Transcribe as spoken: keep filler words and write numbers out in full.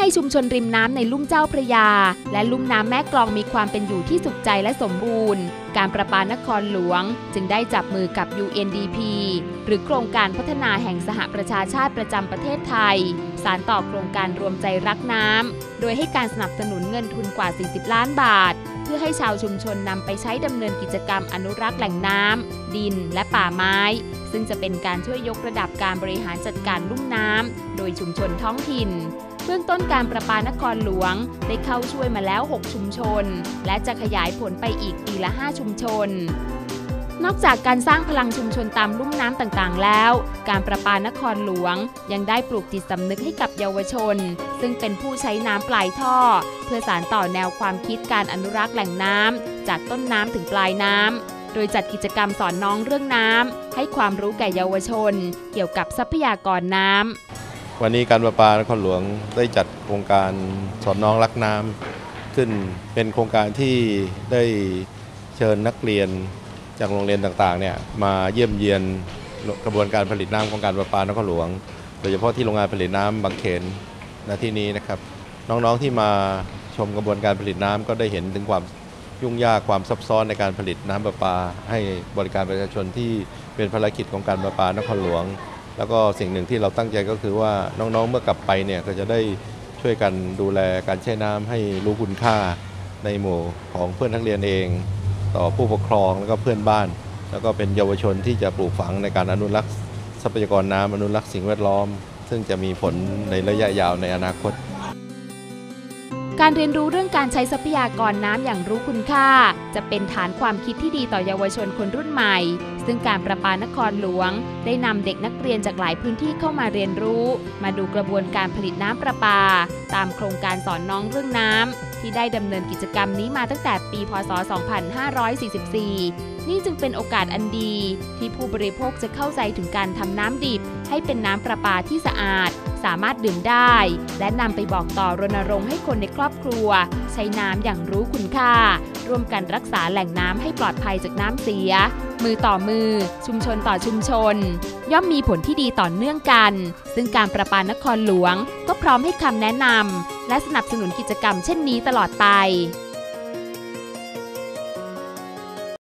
ให้ชุมชนริมน้ำในลุ่มเจ้าพระยาและลุ่มน้ำแม่กลองมีความเป็นอยู่ที่สุขใจและสมบูรณ์การประปานครหลวงจึงได้จับมือกับ ยู เอ็น ดี พี หรือโครงการพัฒนาแห่งสหประชาชาติประจำประเทศไทยสานต่อโครงการรวมใจรักน้ำโดยให้การสนับสนุนเงินทุนกว่าสี่สิบล้านบาทเพื่อให้ชาวชุมชนนำไปใช้ดำเนินกิจกรรมอนุรักษ์แหล่งน้ำดินและป่าไม้ซึ่งจะเป็นการช่วยยกระดับการบริหารจัดการลุ่มน้ำโดยชุมชนท้องถิ่นเบื้องต้นการประปานครหลวงได้เข้าช่วยมาแล้วหกชุมชนและจะขยายผลไปอีกปีละห้าชุมชนนอกจากการสร้างพลังชุมชนตามลุ่มน้ำต่างๆแล้วการประปานครหลวงยังได้ปลูกจิตสำนึกให้กับเยาวชนซึ่งเป็นผู้ใช้น้ำปลายท่อเพื่อสานต่อแนวความคิดการอนุรักษ์แหล่งน้ำจากต้นน้ำถึงปลายน้ำโดยจัดกิจกรรมสอนน้องเรื่องน้ำให้ความรู้แก่เยาวชนเกี่ยวกับทรัพยากรน้ำวันนี้การประปานครหลวงได้จัดโครงการสอนน้องรักน้ำขึ้นเป็นโครงการที่ได้เชิญนักเรียนจากโรงเรียนต่างๆเนี่ยมาเยี่ยมเยียนกระบวนการผลิตน้ำของการประปานครหลวงโดยเฉพาะที่โรงงานผลิตน้ำบางเขนณที่นี้นะครับน้องๆที่มาชมกระบวนการผลิตน้ำก็ได้เห็นถึงความยุ่งยากความซับซ้อนในการผลิตน้ำประปาให้บริการประชาชนที่เป็นภารกิจของการประปานครหลวงแล้วก็สิ่งหนึ่งที่เราตั้งใจก็คือว่าน้องๆเมื่อกลับไปเนี่ยก็จะได้ช่วยกันดูแลการใช้น้ำให้รู้คุณค่าในหมู่ของเพื่อนนักเรียนเองต่อผู้ปกครองแล้วก็เพื่อนบ้านแล้วก็เป็นเยาวชนที่จะปลูกฝังในการอนุรักษ์ทรัพยากรน้ำอนุรักษ์สิ่งแวดล้อมซึ่งจะมีผลในระยะยาวในอนาคตการเรียนรู้เรื่องการใช้ทรัพยากรน้ำอย่างรู้คุณค่าจะเป็นฐานความคิดที่ดีต่อเยาวชนคนรุ่นใหม่ซึ่งการประปานครหลวงได้นำเด็กนักเรียนจากหลายพื้นที่เข้ามาเรียนรู้มาดูกระบวนการผลิตน้ำประปาตามโครงการสอนน้องเรื่องน้ำที่ได้ดำเนินกิจกรรมนี้มาตั้งแต่ปีพ.ศ. สองพันห้าร้อยสี่สิบสี่นี่จึงเป็นโอกาสอันดีที่ผู้บริโภคจะเข้าใจถึงการทำน้ำดิบให้เป็นน้ำประปาที่สะอาดสามารถดื่มได้และนำไปบอกต่อรณรงค์ให้คนในครอบครัวใช้น้ำอย่างรู้คุณค่าร่วมกันรักษาแหล่งน้ำให้ปลอดภัยจากน้ำเสียมือต่อมือชุมชนต่อชุมชนย่อมมีผลที่ดีต่อเนื่องกันซึ่งการประปานครหลวงก็พร้อมให้คำแนะนำและสนับสนุนกิจกรรมเช่นนี้ตลอดไป